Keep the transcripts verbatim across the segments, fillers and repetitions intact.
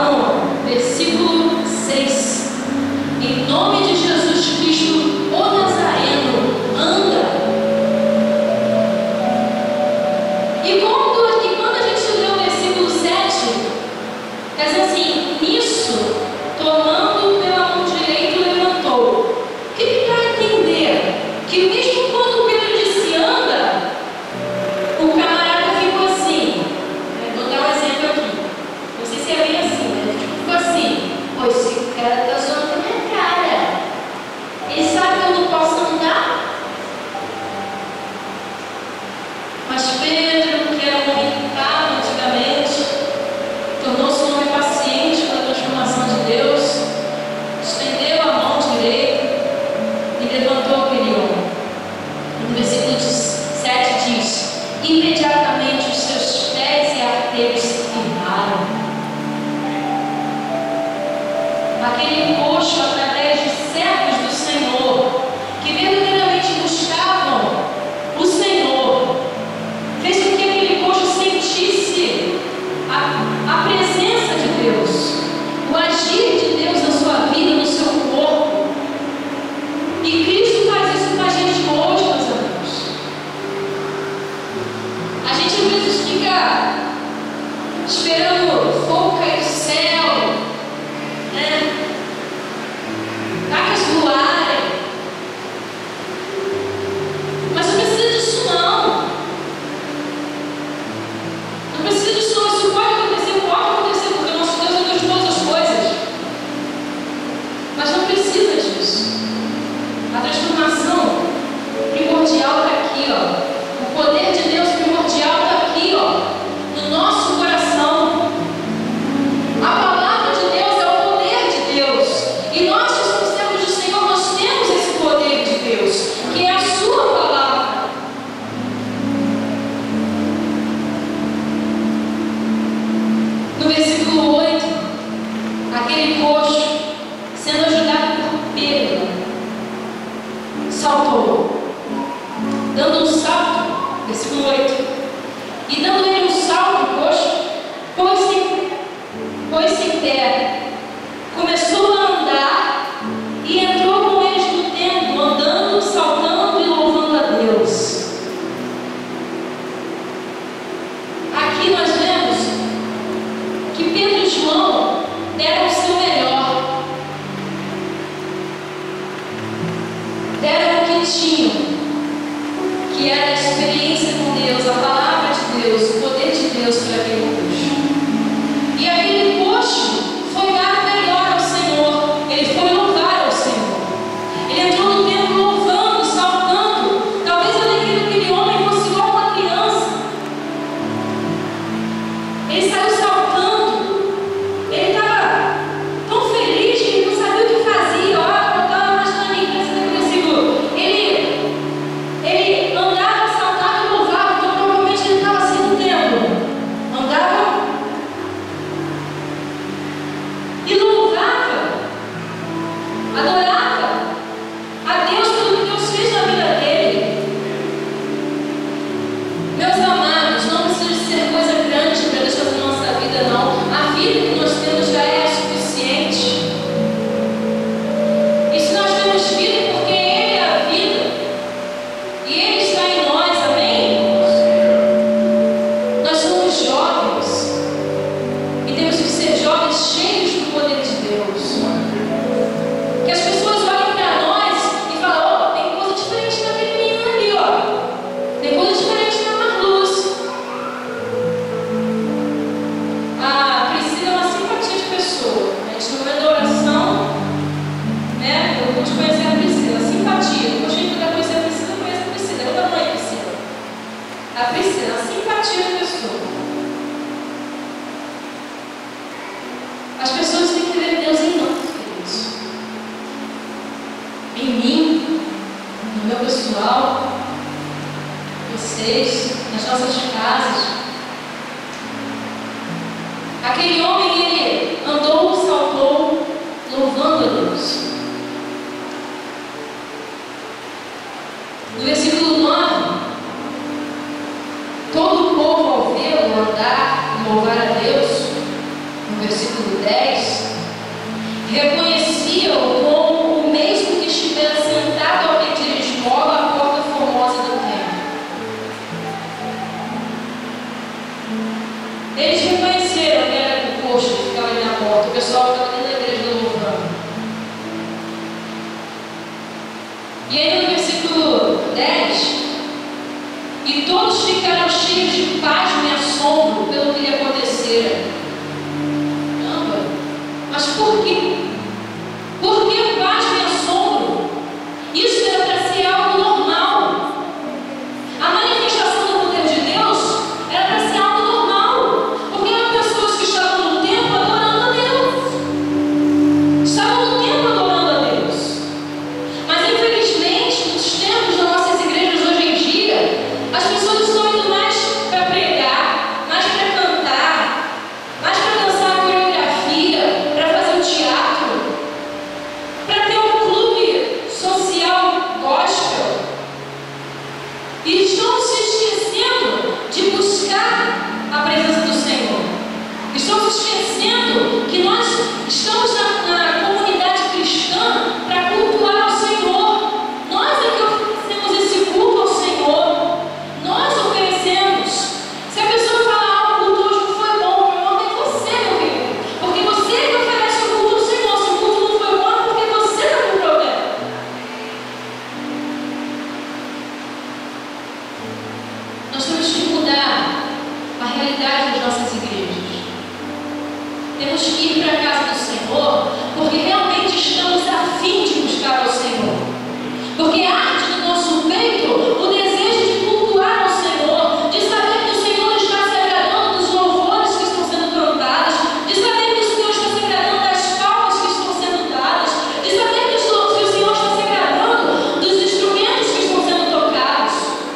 fala no versículo seis: em nome de Jesus Cristo, o Nazareno, anda. E quando, e quando a gente lê o versículo sete, quer dizer assim, nisso, tomando pela mão direita, levantou. O que que dá a entender? Que mesmo quando Pedro disse anda, o camarada ficou assim. Vou dar um exemplo aqui. Não sei se é bem assim, né? Ficou assim: pô, esse cara tá zoando com a minha cara. Ele sabe que eu não posso andar? Mas Pedro, que era um homem irritado antigamente, tornou-se um homem paciente pela transformação de Deus, estendeu a mão direita e levantou aquele homem. No versículo sete diz: imediatamente os seus pés e artelhos se firmaram. Aquele coxo, através de servos do Senhor, que verdadeiramente buscavam o Senhor, fez com que aquele coxo sentisse a, a presença de Deus, o agir de Deus na sua vida, no seu corpo. E Cristo faz isso com a gente hoje, meus amigos. A gente às vezes fica esperando fogo cair do céu, né? Vacas voarem. Mas não precisa disso não. Não precisa disso não. Isso pode acontecer, pode acontecer, porque o nosso Deus é Deus de todas as coisas. Mas não precisa disso. A transformação primordial está aqui, ó. O poder de Deus primordial está aqui, ó, no nosso coração. A palavra de Deus é o poder de Deus. E nós que somos servos do Senhor, nós temos esse poder de Deus, que é a sua palavra. No versículo oito, aquele coxo, sendo ajudado por Pedro, saltou, dando um salto, versículo oito, e dando ele um salto, o coxo, pôs-se pôs-se em pé, começou a andar e entrou com eles no templo, andando, saltando e louvando a Deus. Aqui nós vemos que Pedro e João deram o seu melhor, deram o que tinham, que era a experiência com Deus, a palavra de Deus, o poder de Deus para aquele coxo. E aquele coxo foi dar o melhor ao Senhor, ele foi louvar ao Senhor. Ele entrou no templo louvando, saltando. Talvez a alegria daquele homem fosse igual uma criança. Ele saiu saltando, ele estava tão feliz que ele não sabia o que fazia. Olha, eu estava imaginando a mim, nesse versículo. Ele, ele andava, saltava e louvava. Então provavelmente ele estava assim no templo. Andava e louvava, adorava a Deus pelo que Deus fez na vida dele. Meus amados, não precisa de ser coisa grande para Deus fazer na nossa vida, não. A vida que nós temos já é suficiente. E se nós temos vida é porque Ele é a vida e Ele está em nós, amém? Nós somos jovens e temos que ser jovens cheios do poder de Deus. Que as pessoas olhem para nós e falem: ó, tem coisa diferente naquele menino ali, ó. Tem coisa diferente na Marluz. A Priscila é uma simpatia de pessoa. A gente no momento da oração, né? Eu pude conhecer a Priscila, simpatia. Eu gostei de conhecer a Priscila, eu conheço a Priscila. Eu também, Priscila. A Priscila, a simpatia de pessoa. As pessoas têm que ver Deus em nós, queridos. Em mim, no meu pessoal, vocês, nas nossas casas. Aquele homem, ele andou, saltou, louvando a Deus. No versículo nove, todo o povo ao vê-lo andar e louvar a Deus, no versículo dez, reconheciam como o mesmo que estivera sentado ao pedir esmola à porta formosa do templo. Eles reconheceram que era o posto que ficava ali na porta, o pessoal ficava dentro da igreja louvando. E aí no versículo dez, e todos ficaram cheios de pasmo e assombro pelo que lhe acontecera. Caramba, mas por quê? Por que pasmo e assombro? Isso era para ser algo normal. A manifestação do poder de Deus era para ser algo normal, porque eram pessoas que estavam no templo adorando a Deus. Estavam no templo adorando a Deus. Mas infelizmente, nos tempos das nossas igrejas hoje em dia, as pessoas estão indo mais para pregar, mais para cantar, mais para dançar a coreografia, para fazer o teatro, para ter um clube social gospel. E estão se esquecendo de buscar a presença do Senhor. Estão se esquecendo que nós estamos na, na comunidade cristã para cultuar o Senhor. Nós é que oferecemos esse culto ao Senhor. Nós oferecemos. Se a pessoa falar, ah, o culto hoje não foi bom, meu irmão, é você, meu filho. Porque você que oferece o culto ao Senhor. Se o culto não foi bom, é porque você está com problema. Nós temos que mudar a realidade das nossas igrejas. Temos que ir para a casa do Senhor, porque realmente estamos a fim de buscar ao Senhor. Porque arde no nosso peito o desejo de cultuar ao Senhor, de saber que o Senhor está se agradando dos louvores que estão sendo cantados, de saber que o Senhor está se agradando das palmas que estão sendo dadas, de saber que o que o Senhor está se agradando dos instrumentos que estão sendo tocados.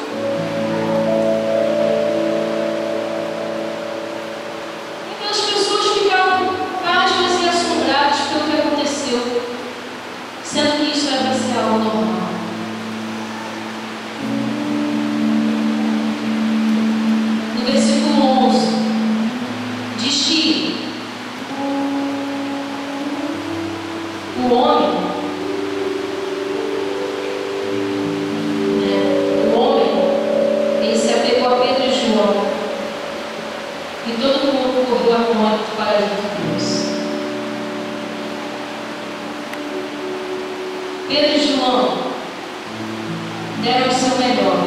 E aquelas pessoas ficavam pasmas e assombradas pelo que aconteceu, sendo que isso era para ser algo normal. No versículo onze, diz que o homem, né, o homem, ele se apegou a Pedro e João, e todo mundo correu atônito para junto deles. Pedro e João deram o seu melhor.